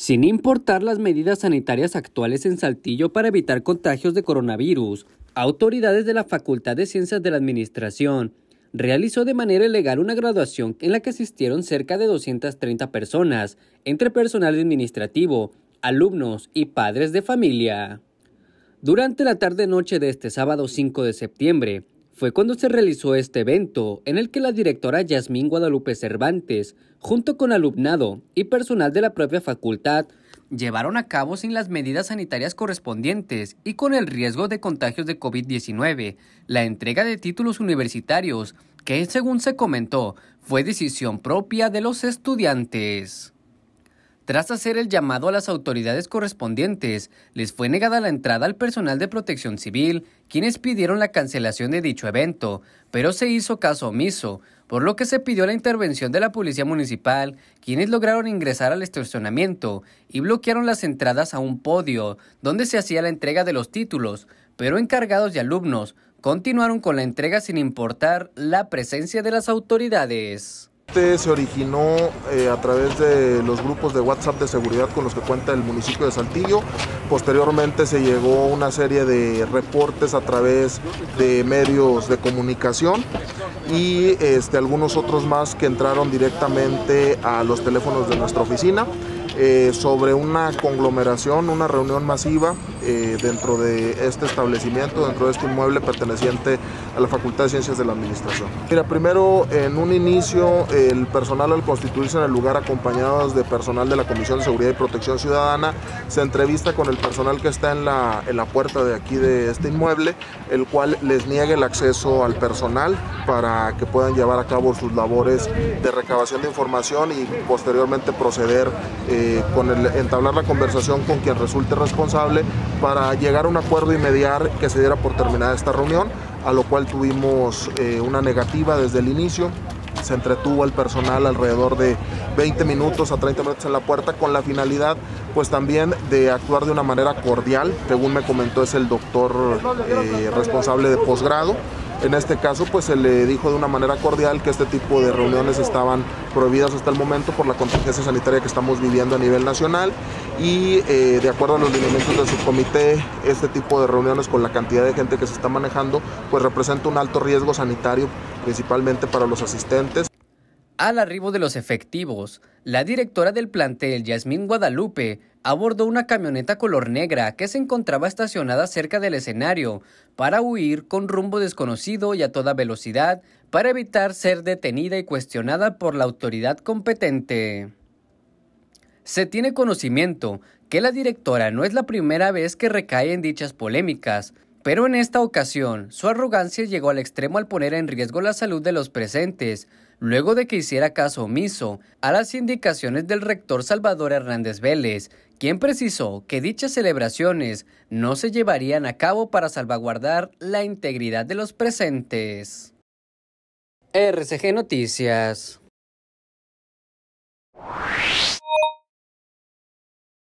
Sin importar las medidas sanitarias actuales en Saltillo para evitar contagios de coronavirus, autoridades de la Facultad de Ciencias de la Administración realizó de manera ilegal una graduación en la que asistieron cerca de 230 personas, entre personal administrativo, alumnos y padres de familia. Durante la tarde-noche de este sábado 5 de septiembre, fue cuando se realizó este evento en el que la directora Yasmín Guadalupe Cervantes, junto con alumnado y personal de la propia facultad, llevaron a cabo sin las medidas sanitarias correspondientes y con el riesgo de contagios de COVID-19, la entrega de títulos universitarios, que según se comentó, fue decisión propia de los estudiantes. Tras hacer el llamado a las autoridades correspondientes, les fue negada la entrada al personal de Protección Civil, quienes pidieron la cancelación de dicho evento, pero se hizo caso omiso, por lo que se pidió la intervención de la Policía Municipal, quienes lograron ingresar al estacionamiento y bloquearon las entradas a un podio, donde se hacía la entrega de los títulos, pero encargados y alumnos continuaron con la entrega sin importar la presencia de las autoridades. Se originó a través de los grupos de WhatsApp de seguridad con los que cuenta el municipio de Saltillo. Posteriormente se llegó una serie de reportes a través de medios de comunicación y algunos otros más que entraron directamente a los teléfonos de nuestra oficina sobre una conglomeración, una reunión masiva dentro de este establecimiento, dentro de este inmueble perteneciente a la Facultad de Ciencias de la Administración. Mira, primero, en un inicio, el personal al constituirse en el lugar acompañados de personal de la Comisión de Seguridad y Protección Ciudadana, se entrevista con el personal que está en la puerta de aquí de este inmueble, el cual les niega el acceso al personal para que puedan llevar a cabo sus labores de recabación de información y posteriormente proceder con entablar la conversación con quien resulte responsable para llegar a un acuerdo y mediar que se diera por terminada esta reunión, a lo cual tuvimos una negativa desde el inicio. Se entretuvo el personal alrededor de 20 minutos a 30 minutos en la puerta con la finalidad pues también de actuar de una manera cordial, según me comentó es el doctor responsable de posgrado. En este caso pues se le dijo de una manera cordial que este tipo de reuniones estaban prohibidas hasta el momento por la contingencia sanitaria que estamos viviendo a nivel nacional y de acuerdo a los lineamientos del subcomité, este tipo de reuniones con la cantidad de gente que se está manejando pues representa un alto riesgo sanitario principalmente para los asistentes. Al arribo de los efectivos, la directora del plantel, Yasmín Guadalupe, abordó una camioneta color negra que se encontraba estacionada cerca del escenario para huir con rumbo desconocido y a toda velocidad para evitar ser detenida y cuestionada por la autoridad competente. Se tiene conocimiento que la directora no es la primera vez que recae en dichas polémicas, pero en esta ocasión su arrogancia llegó al extremo al poner en riesgo la salud de los presentes, luego de que hiciera caso omiso a las indicaciones del rector Salvador Hernández Vélez, quien precisó que dichas celebraciones no se llevarían a cabo para salvaguardar la integridad de los presentes. RCG Noticias.